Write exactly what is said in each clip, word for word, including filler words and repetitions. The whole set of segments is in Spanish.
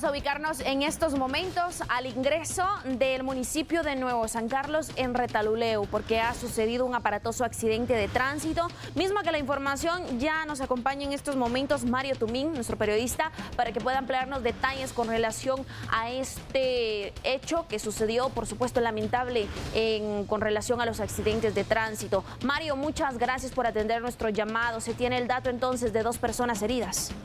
Vamos a ubicarnos en estos momentos al ingreso del municipio de Nuevo San Carlos en Retalhuleu, porque ha sucedido un aparatoso accidente de tránsito, mismo que la información ya nos acompaña en estos momentos Mario Tumín, nuestro periodista, para que pueda ampliarnos detalles con relación a este hecho que sucedió, por supuesto, lamentable en, con relación a los accidentes de tránsito. Mario, muchas gracias por atender nuestro llamado. Se tiene el dato entonces de dos personas heridas.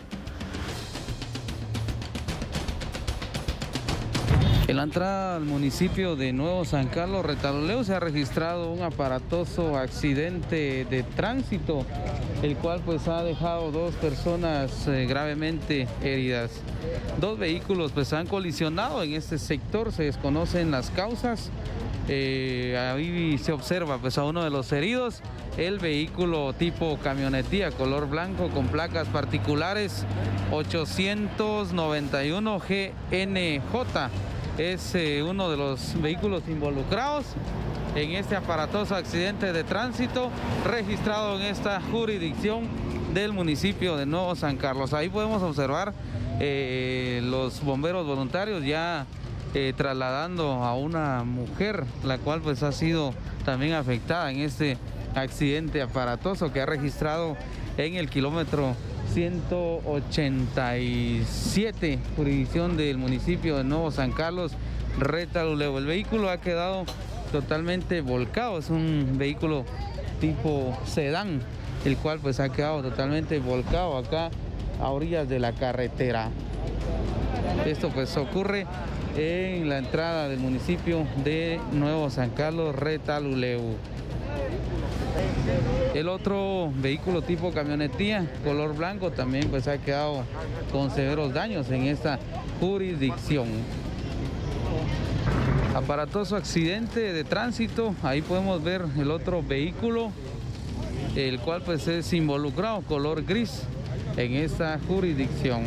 En la entrada al municipio de Nuevo San Carlos, Retalhuleu, se ha registrado un aparatoso accidente de tránsito, el cual pues ha dejado dos personas eh, gravemente heridas. Dos vehículos pues han colisionado en este sector, se desconocen las causas. Eh, ahí se observa pues a uno de los heridos, el vehículo tipo camionetía color blanco con placas particulares ochocientos noventa y uno G N J. Es eh, uno de los vehículos involucrados en este aparatoso accidente de tránsito registrado en esta jurisdicción del municipio de Nuevo San Carlos. Ahí podemos observar eh, los bomberos voluntarios ya eh, trasladando a una mujer, la cual pues ha sido también afectada en este accidente aparatoso que ha registrado en el kilómetro ciento ochenta y siete, jurisdicción del municipio de Nuevo San Carlos, Retalhuleu. El vehículo ha quedado totalmente volcado, es un vehículo tipo sedán, el cual pues ha quedado totalmente volcado acá a orillas de la carretera. Esto pues ocurre en la entrada del municipio de Nuevo San Carlos, Retalhuleu. El otro vehículo tipo camionetía color blanco también pues ha quedado con severos daños en esta jurisdicción. Aparatoso accidente de tránsito, ahí podemos ver el otro vehículo, el cual pues es involucrado color gris en esta jurisdicción.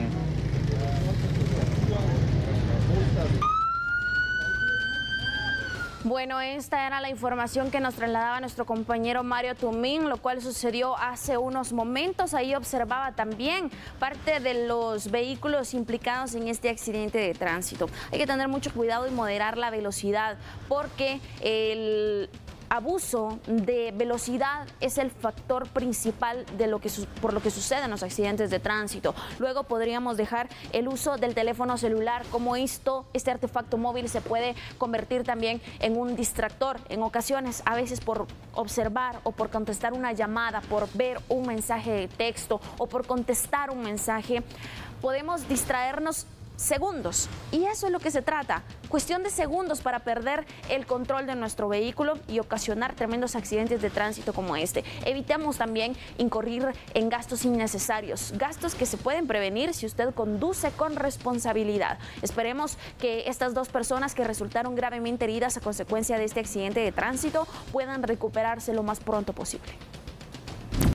Bueno, esta era la información que nos trasladaba nuestro compañero Mario Tumín, lo cual sucedió hace unos momentos. Ahí observaba también parte de los vehículos implicados en este accidente de tránsito. Hay que tener mucho cuidado y moderar la velocidad, porque el abuso de velocidad es el factor principal de lo que por lo que suceden los accidentes de tránsito. Luego podríamos dejar el uso del teléfono celular, como esto, este artefacto móvil se puede convertir también en un distractor en ocasiones, a veces por observar o por contestar una llamada, por ver un mensaje de texto o por contestar un mensaje, podemos distraernos segundos, y eso es lo que se trata, cuestión de segundos para perder el control de nuestro vehículo y ocasionar tremendos accidentes de tránsito como este. Evitemos también incurrir en gastos innecesarios, gastos que se pueden prevenir si usted conduce con responsabilidad. Esperemos que estas dos personas que resultaron gravemente heridas a consecuencia de este accidente de tránsito puedan recuperarse lo más pronto posible.